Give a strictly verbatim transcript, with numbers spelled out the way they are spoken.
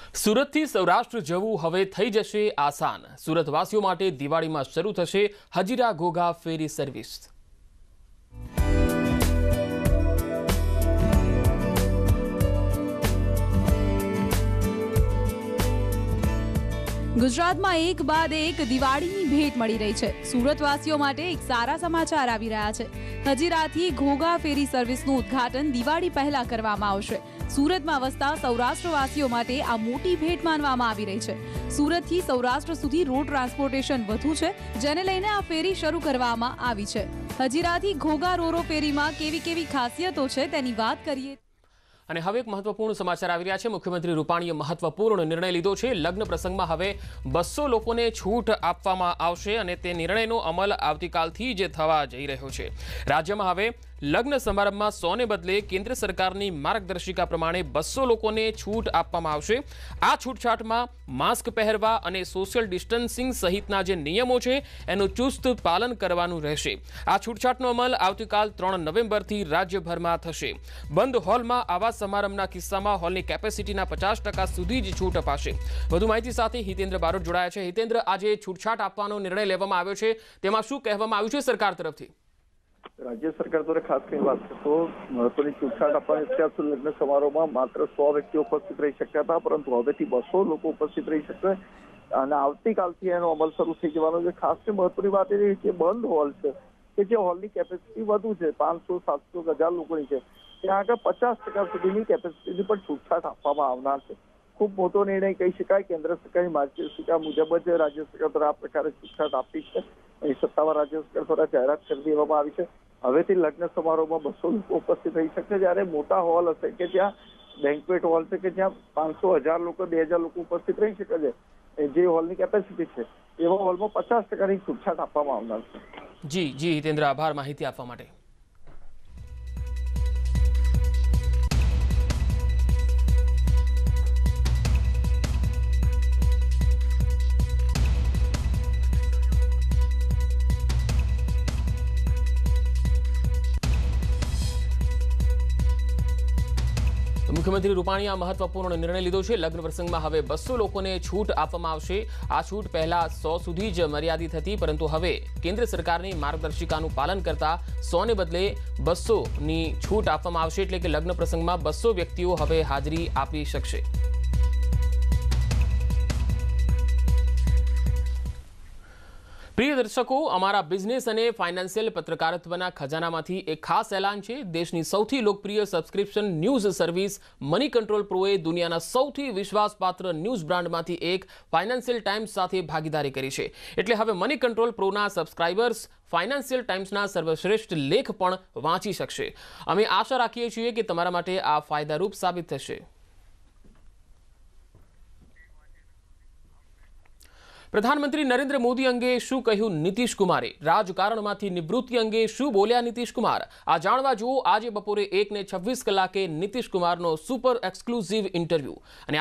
સુરતથી સૌરાષ્ટ્ર જવું હવે થઈ જશે આસાન। સુરતવાસીઓ માટે દિવાળીમાં શરૂ થશે હજીરા ઘોઘા ફેરી સર્વિસ। ગુજરાતમાં એક બાદ એક દિવાળીની ભેટ મળી રહી છે। સુરતવાસીઓ માટે એક સારા સમાચાર આવી રહ્યા છે। હજીરાથી ઘોઘા ફેરી સર્વિસનું ઉદ્ઘાટન દિવાળી પહેલા કરવામાં આવશે। સુરતમાં વસતા સૌરાષ્ટ્રવાસીઓ માટે આ મોટી ભેટ માનવામાં આવી રહી છે। સુરતથી સૌરાષ્ટ્ર સુધી રોડ ટ્રાન્સપોર્ટેશન વધુ છે, જેને લઈને આ ફેરી શરૂ કરવામાં આવી છે। હજીરાથી ઘોઘા રોરો ફેરીમાં કેવી કેવી ખાસિયતો છે તેની વાત કરીએ। અને હવે એક મહત્વપૂર્ણ સમાચાર આવી રહ્યા છે। મુખ્યમંત્રી રૂપાણીએ મહત્વપૂર્ણ નિર્ણય લીધો છે। લગ્ન પ્રસંગમાં હવે બસો લોકોને છૂટ આપવામાં આવશે અને તે નિર્ણયનો અમલ આવતીકાલથી જ થવા જઈ રહ્યો છે। રાજ્યમાં હવે લગ્ન સમારંભમાં સો ને બદલે કેન્દ્ર સરકારની માર્ગદર્શિકા પ્રમાણે બસો લોકોને છૂટ આપવામાં આવશે। આ છૂટછાટમાં માસ્ક પહેરવા અને સોશિયલ ડિસ્ટન્સિંગ સહિતના જે નિયમો છે એનું ચુસ્ત પાલન કરવાનું રહેશે। આ છૂટછાટનો અમલ આવતીકાલ ત્રણ નવેમ્બરથી રાજ્યભરમાં થશે। બંધ હોલમાં આવા સમારંભના કિસ્સામાં હોલની કેપેસિટીના પચાસ ટકા સુધી જ છૂટ અપાશે। વધુ માહિતી સાથે હિતેન્દ્ર બારોટ જોડાયા છે। હિતેન્દ્ર, આજે છૂટછાટ આપવાનો નિર્ણય લેવામાં આવ્યો છે, તેમાં શું કહેવામાં આવ્યું છે સરકાર તરફથી? राज्य सरकार द्वारा खास कई बात तो महत्वनी छूटछाट अपने અત્યાર સુધી લગ્ન સમારોહમાં માત્ર સો વ્યક્તિઓ ઉપસ્થિત રહી શક્યા હતા, પરંતુ હવેથી બસો લોકો ઉપસ્થિત રહી શકશે અને આવતીકાલથી એનો અમલ શરૂ થઈ જવાનો છે। ખાસ કરી મહત્વની વાત એ કે બંધ હોલ છે કે જે હોલની કેપેસિટી વધુ છે, પાંચસો સાતસો હજાર લોકોની છે, ત્યાં આગળ પચાસ ટકા સુધીની કેપેસિટીની પણ છૂટછાટ આપવામાં આવનાર છે। ખૂબ મોટો નિર્ણય કહી શકાય। કેન્દ્ર સરકારની માર્ગદર્શિકા મુજબ જ રાજ્ય સરકાર દ્વારા આ પ્રકારે છૂટછાટ આપી છે। અહીં સત્તાવાર રાજ્ય સરકાર દ્વારા જાહેરાત કરી દેવામાં આવી છે। હવેથી લગ્ન સમારોહમાં બસો લોકો ઉપસ્થિત રહી શકશે, જ્યારે મોટા હોલ હશે કે જ્યાં બેન્ક્વેટ હોલ છે કે જ્યાં પાંચસો હજાર લોકો બે હજાર લોકો ઉપસ્થિત રહી શકે છે, જે હોલની કેપેસિટી છે એવા હોલમાં પચાસ ટકાની છૂટછાટ આપવામાં આવનાર છે। જી જી હિતેન્દ્ર, આભાર માહિતી આપવા માટે। મુખ્યમંત્રી રૂપાણીએ આ મહત્વપૂર્ણ નિર્ણય લીધો છે। લગ્ન પ્રસંગમાં હવે બસો લોકોને છૂટ આપવામાં આવશે। આ છૂટ પહેલા સો સુધી જ મર્યાદિત હતી, પરંતુ હવે કેન્દ્ર સરકારની માર્ગદર્શિકાનું પાલન કરતા સો ને બદલે બસો ની છૂટ આપવામાં આવશે, એટલે કે લગ્ન પ્રસંગમાં બસો વ્યક્તિઓ હવે હાજરી આપી શકશે। પ્રિય દર્શકો, અમારા બિઝનેસ અને ફાઇનાન્શિયલ પત્રકારત્વના ખજાનામાંથી એક ખાસ એલાન છે। દેશની સૌથી લોકપ્રિય subscription news service Moneycontrol પ્રોએ દુનિયાના સૌથી વિશ્વાસપાત્ર ન્યૂઝ બ્રાન્ડમાંથી એક ફાઇનાન્શિયલ ટાઈમ્સ સાથે ભાગીદારી કરી છે। એટલે હવે મની કંટ્રોલ પ્રોના સબસ્ક્રાઇબર્સ ફાઇનાન્શિયલ ટાઈમ્સના સર્વશ્રેષ્ઠ લેખ પણ વાંચી શકશે। અમે આશા રાખીએ છીએ કે તમારા માટે આ ફાયદારૂપ સાબિત થશે। પ્રધાનમંત્રી નરેન્દ્ર મોદી અંગે શું કહ્યું નીતિશ કુમારે? રાજકારણમાંથી નિવૃત્તિ અંગે શું બોલ્યા નીતિશ કુમાર? આ જાણવા જુઓ આજે બપોરે એક ને છવ્વીસ કલાકે નીતિશ કુમારનો સુપર એક્સક્લુઝિવ ઇન્ટરવ્યુ। અને